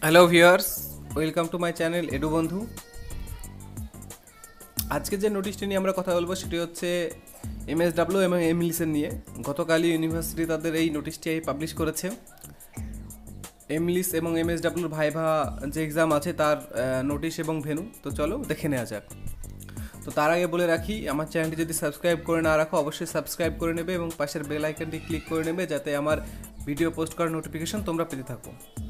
Hello viewers, welcome to my channel Edu Bondhu. আজকে যে নোটিশটি নিয়ে আমরা কথা বলবো সেটি হচ্ছে এমএসডাব্লিউ এবং এমলিসের নিয়ে। গতকালই ইউনিভার্সিটি তাদের এই নোটিশটি পাবলিশ করেছে। এমলিস এবং এমএসডাব্লিউর ভাইভা যে এক্সাম আছে তার নোটিশ এবং ভেন্যু, তো চলো দেখে নেওয়া যাক। তো তার আগে বলে রাখি, আমার চ্যানেলটি যদি সাবস্ক্রাইব করে না রাখো অবশ্যই সাবস্ক্রাইব করে নেবে এবং পাশের বেল আইকনটি ক্লিক করে নেবে যাতে আমার ভিডিও পোস্ট করার নোটিফিকেশন তোমরা পেতে থাকো।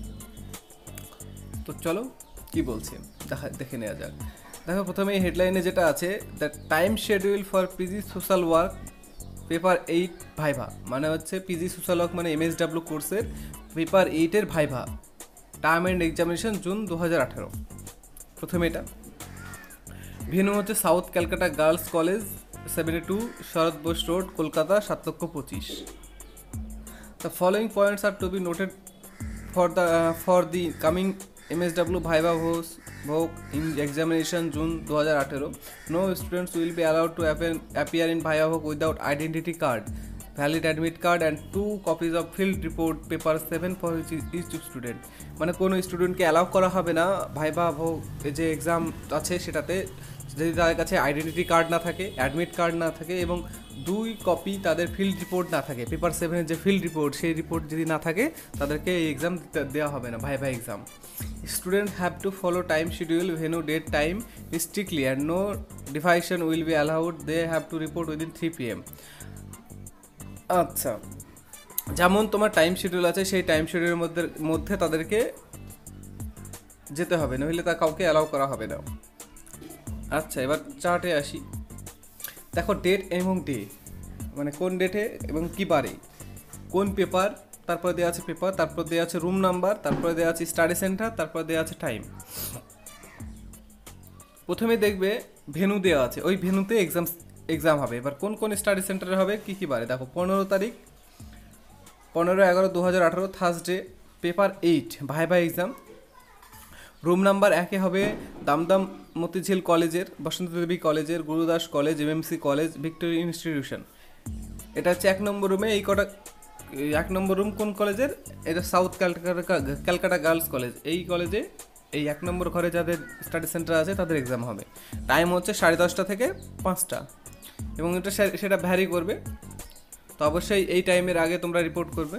তো চলো কি বলছে দেখে নেওয়া যাক। দেখো, প্রথমে হেডলাইনে যেটা আছে, the time schedule for PG social work paper 8 viva, মানে হচ্ছে পিজি সোশ্যাল ওয়ার্ক মানে এমএসডাব্লিউ কোর্সের পেপার 8-এর viva term and examination June 2018। প্রথমে এটা ভেন্যু হচ্ছে South Calcutta Girls College, 72 Sarat Bose Road, Kolkata 7,25,000। The following points are to be noted for the coming MSW Viva Voc in examination June 2018. No students will be allowed to appear in Viva Voc without identity card, valid admit card and 2 copies of field report paper 7 for each student. মানে কোনো স্টুডেন্টকে allow করা হবে না viva ভোগ যে exam আছে সেটাতে যদি তাদের কাছে আইডেন্টিটি কার্ড না থাকে, অ্যাডমিট কার্ড না থাকে এবং 2 কপি তাদের ফিল্ড রিপোর্ট না থাকে, পেপার 7-এর যে ফিল্ড রিপোর্ট সেই রিপোর্ট যদি না থাকে তাদেরকে এই এক্সাম দেওয়া হবে না, viva exam. Student have to follow time schedule, venue, date, time strictly and no deviation will be allowed. They have to report within 3 PM। আচ্ছা, যেমন তোমার টাইম শিডিউল আছে সেই টাইম শিডিউলের মধ্যে তাদেরকে যেতে হবে, নইলে তা কাউকে অ্যালাউ করা হবে না। আচ্ছা, এবার চার্টে আসি। দেখো, ডেট এবং ডে মানে কোন ডেটে এবং কী বারে কোন পেপার, তারপরে দেওয়া আছে পেপার, তারপর দেওয়া আছে রুম নাম্বার, তারপরে দেওয়া আছে স্টাডি সেন্টার, তারপরে দেওয়া আছে টাইম। প্রথমে দেখবে ভেন্যু দেওয়া আছে, ওই ভেন্যুতে এক্সাম হবে। এবার কোন কোন স্টাডি সেন্টারে হবে, কী কী বারে দেখো। 15 তারিখ 15/11/2018 Thursday, paper 8 viva exam. Room number 1-এ হবে দামদাম মতিঝিল কলেজের, বসন্ত দেবী কলেজের, Gurudas college, MMC college, Victoria institution. এটা হচ্ছে 1 নম্বর রুমে। এই কটা 1 নম্বর রুম কোন কলেজের, এটা সাউথ ক্যালকাটা গার্লস কলেজ। এই কলেজে এই 1 নম্বর ঘরে যাদের স্টাডি সেন্টার আছে তাদের এক্সাম হবে। টাইম হচ্ছে 10:30 থেকে 5টা এবং সেটা ভ্যারি করবে, তো অবশ্যই এই টাইমের আগে তোমরা রিপোর্ট করবে।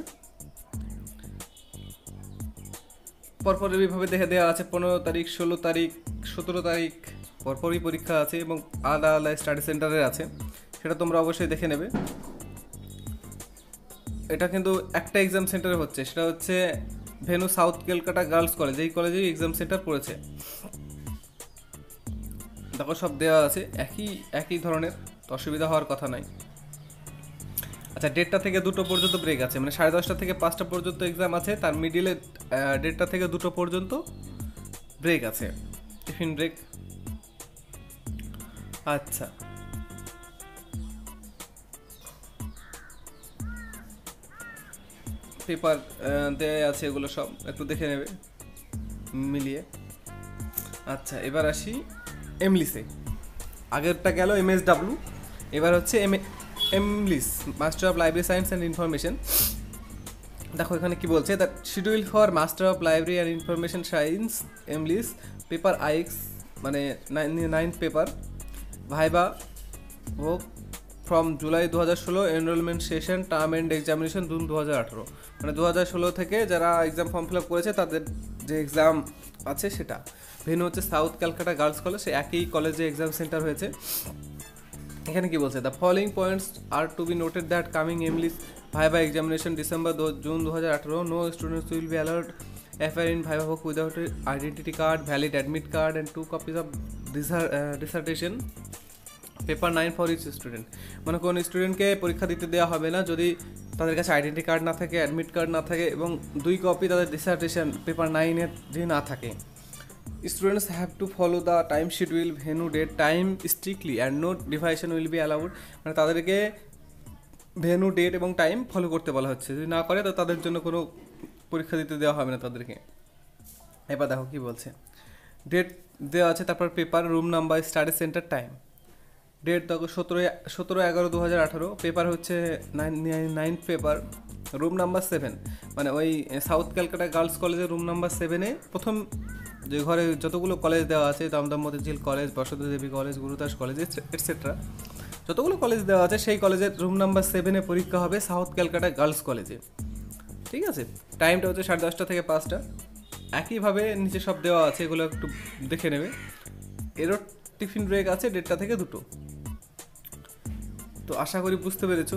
পরপর এইভাবে দেখে দেওয়া আছে 15 তারিখ, 16 তারিখ, 17 তারিখ পরপরই পরীক্ষা আছে এবং আলাদা আলাদা স্টাডি সেন্টারে আছে, সেটা তোমরা অবশ্যই দেখে নেবে। এটা কিন্তু একটা এক্সাম সেন্টারে হচ্ছে, সেটা হচ্ছে venue South Calcutta Girls College, এই কলেজেই এক্সাম সেন্টার পড়েছে। দেখো, সব দেওয়া আছে একই ধরনের, তো অসুবিধা হওয়ার কথা নাই। আচ্ছা, 1:30 থেকে 2টো পর্যন্ত ব্রেক আছে, মানে 10:30 থেকে 5টা পর্যন্ত এক্সাম আছে, তার মিডিলে 1:30 থেকে 2টো পর্যন্ত ব্রেক আছে, টিফিন ব্রেক। আচ্ছা, পেপার দেয়া আছে, এগুলো সব একটু দেখে নেবে মিলিয়ে। আচ্ছা, এবার আসি এমলিসে। আগেরটা গেল এমএসডাব্লিউ, এবার হচ্ছে MLIS master of library science and information. দেখো এখানে কি বলছে, the schedule for master of library and information science MLIS paper আইক্স মানে 9th পেপার ভাইভা হোক from July 2016, enrolment session, term and examination June 2018। মানে 2016 থেকে যারা এক্সাম ফর্ম ফিল আপ করেছে তাদের যে এক্সাম আছে সেটা। ভেন্যু হচ্ছে সাউথ ক্যালকাটা গার্লস কলেজ, সে একই কলেজে এক্সাম সেন্টার হয়েছে। এখানে কি বলছে, the following points are to be noted that coming MLIS viva examination June 2018, no students will be allowed appear in Viva Voc without identity card, valid admit card and 2 copies of dissertation paper 9 for each student. মানে কোনো স্টুডেন্টকে পরীক্ষা দিতে দেওয়া হবে না যদি তাদের কাছে আইডেন্টি কার্ড না থাকে, অ্যাডমিট কার্ড না থাকে এবং 2 কপি তাদের ডিসার্টেশন পেপার 9-এর যদি না থাকে। Students have to follow the time schedule, venue, date, time strictly and no deviation will be allowed. মানে তাদেরকে ভেন্যু, ডেট এবং টাইম ফলো করতে বলা হচ্ছে, যদি না করে তো তাদের জন্য কোনো পরীক্ষা দিতে দেওয়া হবে না তাদেরকে। এবার দেখো কি বলছে, ডেট দেওয়া আছে, তারপর paper, room number, study centre, time. Date দেখো 17/11/2018, পেপার হচ্ছে 9th পেপার রুম নাম্বার 7, মানে ওই সাউথ ক্যালকাটা গার্লস কলেজের রুম নাম্বার 7-এ প্রথম যে ঘরে যতগুলো কলেজ দেওয়া আছে, Dumdum Motijheel college, Basanta Devi college, Gurudas college etcetera, যতগুলো কলেজ দেওয়া আছে সেই কলেজের রুম নাম্বার 7-এ পরীক্ষা হবে সাউথ ক্যালকাটা গার্লস কলেজে। ঠিক আছে, টাইমটা হচ্ছে 10:30 থেকে 5টা। একইভাবে নিচে সব দেওয়া আছে, এগুলো একটু দেখে নেবে। এরও টিফিন ব্রেক আছে 1:30 থেকে 2টো। তো আশা করি বুঝতে পেরেছো।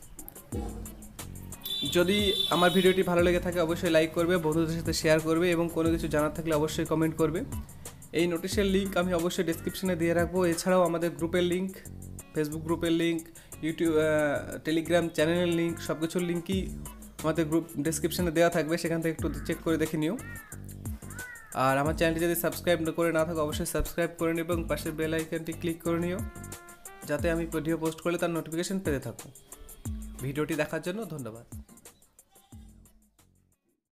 যদি আমার ভিডিওটি ভালো লেগে থাকে অবশ্যই লাইক করবে, বন্ধুদের সাথে শেয়ার করবে, এবং কোনো কিছু জানার থাকলে অবশ্যই কমেন্ট করবে। এই নোটিশের লিঙ্ক আমি অবশ্যই ডেসক্রিপশনে দিয়ে রাখবো। এছাড়াও আমাদের গ্রুপের লিঙ্ক, ফেসবুক গ্রুপের লিঙ্ক, ইউটিউব, টেলিগ্রাম চ্যানেলের লিঙ্ক, সব কিছুর লিঙ্কই আমাদের গ্রুপ ডেসক্রিপশনে দেওয়া থাকবে, সেখান থেকে একটু চেক করে দেখে নিও। আর আমার চ্যানেলটি যদি সাবস্ক্রাইব করে না থাকো অবশ্যই সাবস্ক্রাইব করে নিও এবং পাশের বেল আইকনটি ক্লিক করে নিও, যাতে আমি ভিডিও পোস্ট করলে তার নোটিফিকেশন পেতে থাকো। ভিডিওটি দেখার জন্য ধন্যবাদ।